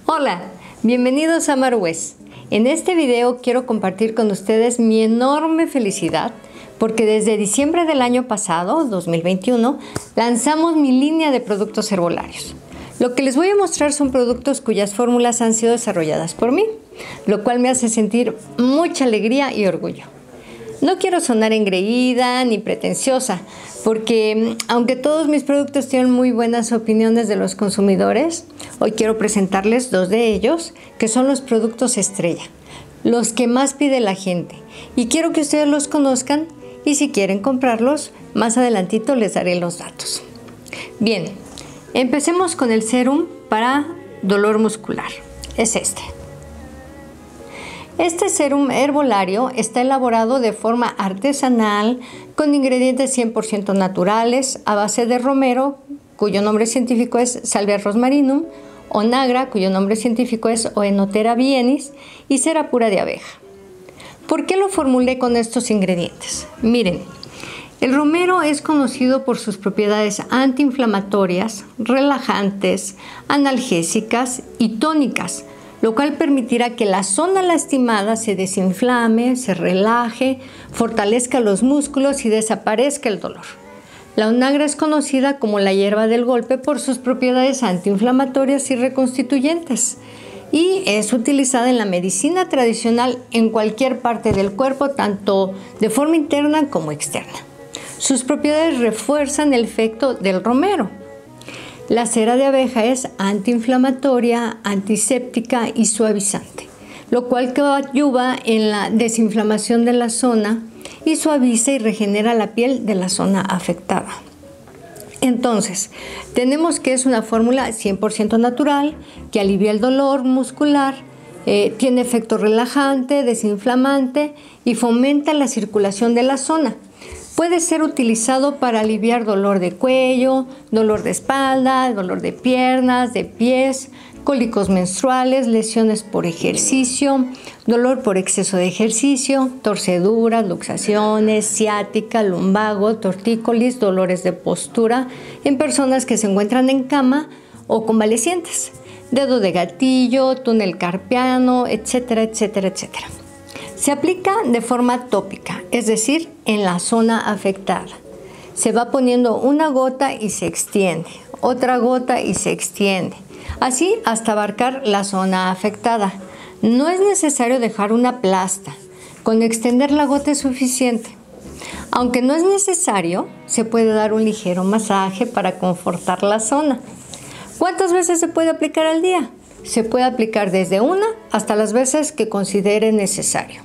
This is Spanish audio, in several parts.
Hola, bienvenidos a Marwes. En este video quiero compartir con ustedes mi enorme felicidad porque desde diciembre del año pasado, 2021, lanzamos mi línea de productos herbolarios. Lo que les voy a mostrar son productos cuyas fórmulas han sido desarrolladas por mí, lo cual me hace sentir mucha alegría y orgullo. No quiero sonar engreída ni pretenciosa, porque aunque todos mis productos tienen muy buenas opiniones de los consumidores, hoy quiero presentarles dos de ellos, que son los productos estrella, los que más pide la gente. Y quiero que ustedes los conozcan y si quieren comprarlos, más adelantito les daré los datos. Bien, empecemos con el serum para dolor muscular. Es este. Este serum herbolario está elaborado de forma artesanal con ingredientes 100% naturales a base de romero, cuyo nombre científico es Salvia rosmarinum, onagra, cuyo nombre científico es Oenotera bienis, y cera pura de abeja. ¿Por qué lo formulé con estos ingredientes? Miren, el romero es conocido por sus propiedades antiinflamatorias, relajantes, analgésicas y tónicas, lo cual permitirá que la zona lastimada se desinflame, se relaje, fortalezca los músculos y desaparezca el dolor. La onagra es conocida como la hierba del golpe por sus propiedades antiinflamatorias y reconstituyentes y es utilizada en la medicina tradicional en cualquier parte del cuerpo, tanto de forma interna como externa. Sus propiedades refuerzan el efecto del romero. La cera de abeja es antiinflamatoria, antiséptica y suavizante, lo cual ayuda en la desinflamación de la zona y suaviza y regenera la piel de la zona afectada. Entonces, tenemos que es una fórmula 100% natural que alivia el dolor muscular, tiene efecto relajante, desinflamante y fomenta la circulación de la zona. Puede ser utilizado para aliviar dolor de cuello, dolor de espalda, dolor de piernas, de pies, cólicos menstruales, lesiones por ejercicio, dolor por exceso de ejercicio, torceduras, luxaciones, ciática, lumbago, tortícolis, dolores de postura en personas que se encuentran en cama o convalecientes, dedo de gatillo, túnel carpiano, etcétera, etcétera, etcétera. Se aplica de forma tópica, es decir, en la zona afectada. Se va poniendo una gota y se extiende, otra gota y se extiende, así hasta abarcar la zona afectada. No es necesario dejar una plasta, con extender la gota es suficiente. Aunque no es necesario, se puede dar un ligero masaje para confortar la zona. ¿Cuántas veces se puede aplicar al día? Se puede aplicar desde una hasta las veces que considere necesario.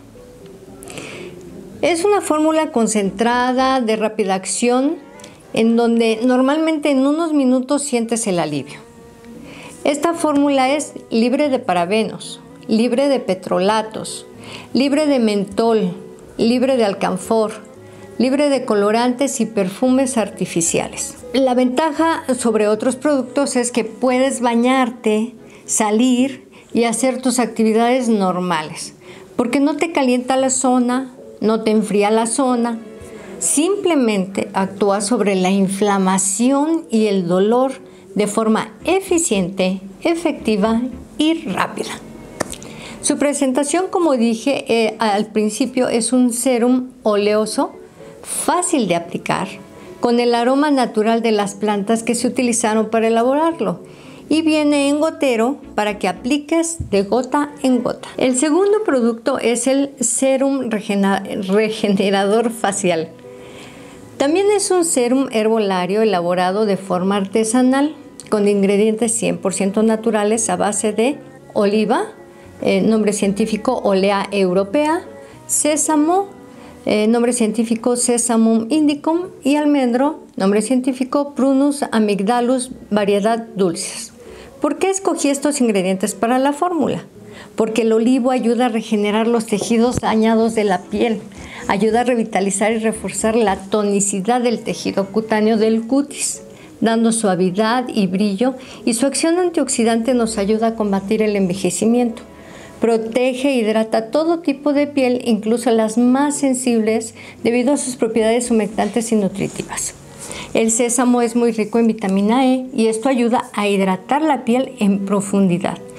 Es una fórmula concentrada de rápida acción en donde normalmente en unos minutos sientes el alivio. Esta fórmula es libre de parabenos, libre de petrolatos, libre de mentol, libre de alcanfor, libre de colorantes y perfumes artificiales. La ventaja sobre otros productos es que puedes bañarte, salir y hacer tus actividades normales, porque no te calienta la zona, no te enfría la zona, simplemente actúa sobre la inflamación y el dolor de forma eficiente, efectiva y rápida. Su presentación, como dije al principio, es un serum oleoso, fácil de aplicar, con el aroma natural de las plantas que se utilizaron para elaborarlo. Y viene en gotero para que apliques de gota en gota. El segundo producto es el serum regenerador facial. También es un serum herbolario elaborado de forma artesanal con ingredientes 100% naturales a base de oliva, nombre científico Olea europea, sésamo, nombre científico Sesamum indicum y almendro, nombre científico Prunus amygdalus, variedad dulces. ¿Por qué escogí estos ingredientes para la fórmula? Porque el olivo ayuda a regenerar los tejidos dañados de la piel, ayuda a revitalizar y reforzar la tonicidad del tejido cutáneo del cutis, dando suavidad y brillo, y su acción antioxidante nos ayuda a combatir el envejecimiento. Protege e hidrata todo tipo de piel, incluso las más sensibles, debido a sus propiedades humectantes y nutritivas. El sésamo es muy rico en vitamina E y esto ayuda a hidratar la piel en profundidad.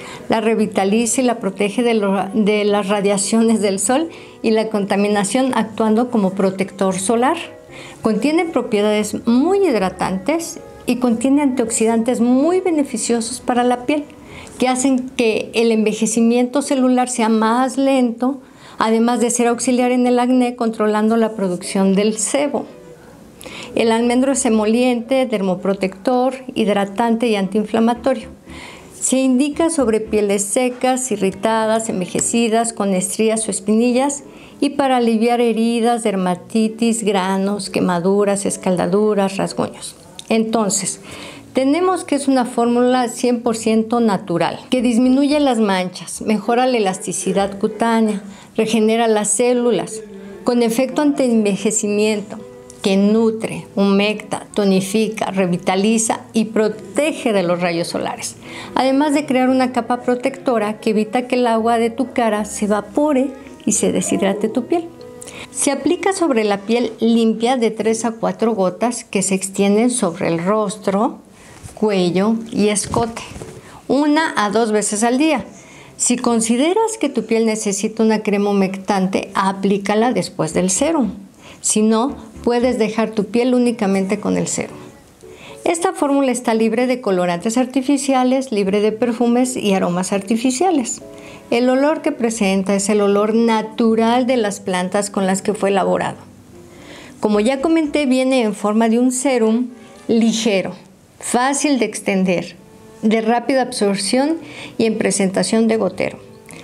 La revitaliza y la protege de las radiaciones del sol y la contaminación, actuando como protector solar. Contiene propiedades muy hidratantes y contiene antioxidantes muy beneficiosos para la piel, que hacen que el envejecimiento celular sea más lento, además de ser auxiliar en el acné, controlando la producción del sebo. El almendro es emoliente, dermoprotector, hidratante y antiinflamatorio. Se indica sobre pieles secas, irritadas, envejecidas, con estrías o espinillas, y para aliviar heridas, dermatitis, granos, quemaduras, escaldaduras, rasguños. Entonces, tenemos que es una fórmula 100% natural, que disminuye las manchas, mejora la elasticidad cutánea, regenera las células, con efecto antienvejecimiento, que nutre, humecta, tonifica, revitaliza y protege de los rayos solares, además de crear una capa protectora que evita que el agua de tu cara se evapore y se deshidrate tu piel. Se aplica sobre la piel limpia de 3 a 4 gotas que se extienden sobre el rostro, cuello y escote, 1 a 2 veces al día. Si consideras que tu piel necesita una crema humectante, aplícala después del sérum. Si no, puedes dejar tu piel únicamente con el sérum. Esta fórmula está libre de colorantes artificiales, libre de perfumes y aromas artificiales. El olor que presenta es el olor natural de las plantas con las que fue elaborado. Como ya comenté, viene en forma de un sérum ligero, fácil de extender, de rápida absorción y en presentación de gotero.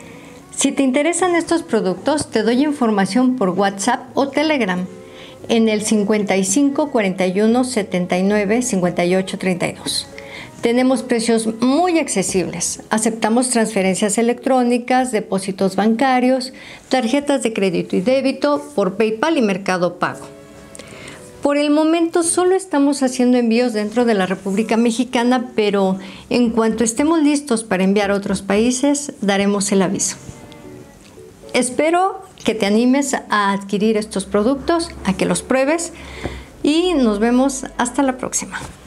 Si te interesan estos productos, te doy información por WhatsApp o Telegram en el 55 41 79 58 32. Tenemos precios muy accesibles. Aceptamos transferencias electrónicas, depósitos bancarios, tarjetas de crédito y débito por PayPal y Mercado Pago. Por el momento solo estamos haciendo envíos dentro de la República Mexicana, pero en cuanto estemos listos para enviar a otros países, daremos el aviso. Espero que te animes a adquirir estos productos, a que los pruebes y nos vemos hasta la próxima.